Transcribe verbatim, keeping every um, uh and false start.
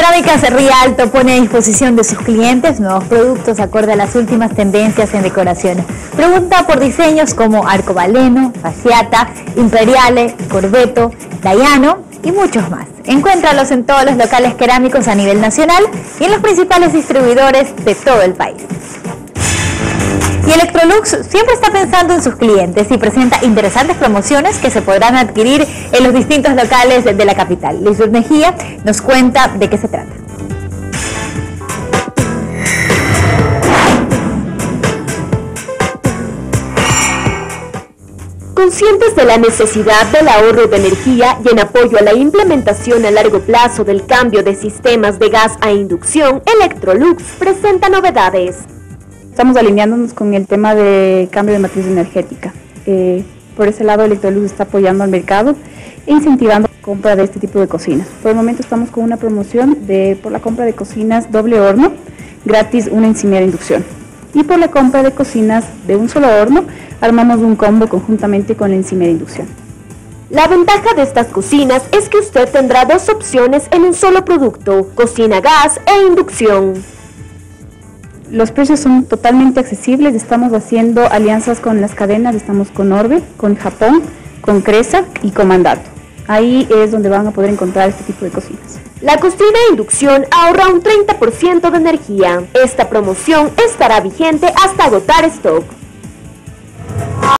Cerámicas Rialto pone a disposición de sus clientes nuevos productos acorde a las últimas tendencias en decoraciones. Pregunta por diseños como arcobaleno, fasciata, imperiale, corbeto, dayano y muchos más. Encuéntralos en todos los locales cerámicos a nivel nacional y en los principales distribuidores de todo el país. Y Electrolux siempre está pensando en sus clientes y presenta interesantes promociones que se podrán adquirir en los distintos locales de la capital. Luis Mejía nos cuenta de qué se trata. Conscientes de la necesidad del ahorro de energía y en apoyo a la implementación a largo plazo del cambio de sistemas de gas a inducción, Electrolux presenta novedades. Estamos alineándonos con el tema de cambio de matriz energética. Eh, por ese lado, Electrolux está apoyando al mercado e incentivando la compra de este tipo de cocinas. Por el momento estamos con una promoción de por la compra de cocinas doble horno, gratis una encimera de inducción. Y por la compra de cocinas de un solo horno, armamos un combo conjuntamente con la encimera de inducción. La ventaja de estas cocinas es que usted tendrá dos opciones en un solo producto, cocina gas e inducción. Los precios son totalmente accesibles, estamos haciendo alianzas con las cadenas, estamos con Orbe, con Japón, con Cresa y con Mandato. Ahí es donde van a poder encontrar este tipo de cocinas. La cocina de inducción ahorra un treinta por ciento de energía. Esta promoción estará vigente hasta agotar stock.